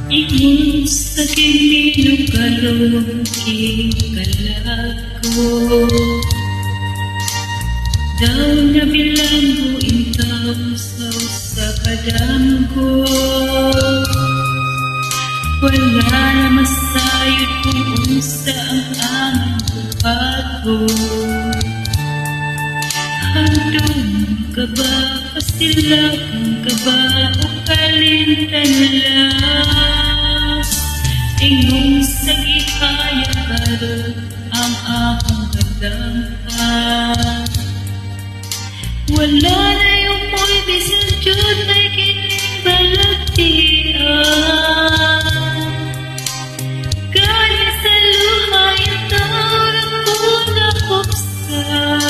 Ingon sa kinilukalong kikalako, daw na bilanggo intaw sa kadamgo. Wala na masayod kung unsa ang aming buhato. Handong ka ba, pasilakang ka ba, o kalintan lang? Ingon sa gihaya karon ang akong kadamhan. Wala na yung mo'y bisan dyan ay kining balagtian. Kaya sa luhay ang tawag ko nakuksa.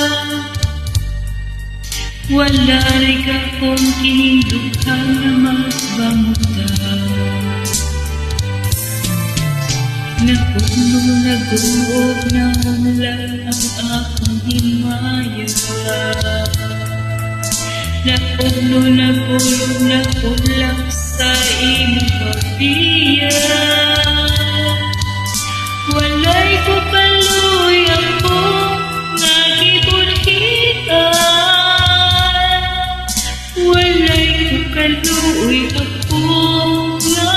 Wala rin ka kung kinindukhan na magbamutan. Napuno nag-uog na Nahunlak ang akong himayang. Napuno nag-uog na Nahunlak sa imong pagbiyak. Walay ko kaluy ako nga gibulhian. Walay ko kaluy ako nga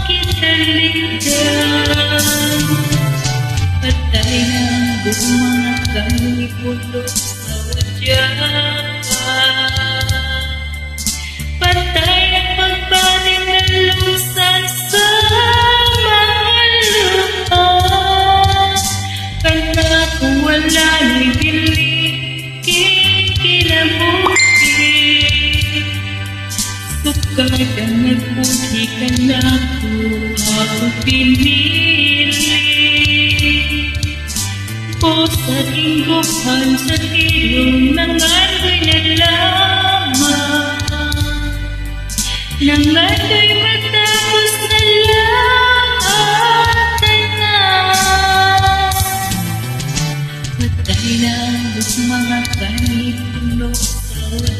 kitalitan. Patay na ang mga kami pulot sa wadyakan. Patay na pagbaling na lusan sa mga lupa. Kaya kung wala na'y bili, kinabuti. Sukay ka nagputi ka na ko, ako pinili. O sa inggupan sa ilong nangandoy na lamang. Nangandoy matapos na lahat na. Patay na ang mga kanipuno sa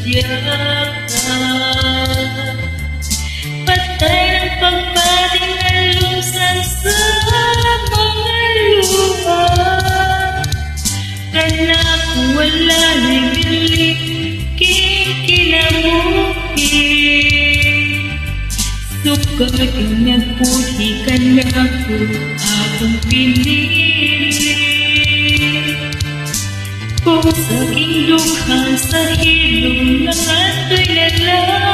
wadyakan. Patay ang pagpating na lusan sa mga lupa. Kana kung wala na'y bili, kinabuhi. Sukay ka nagputi ka na ko, akong pinili. Kung sa indukhan sa hilong nangandoy na lang.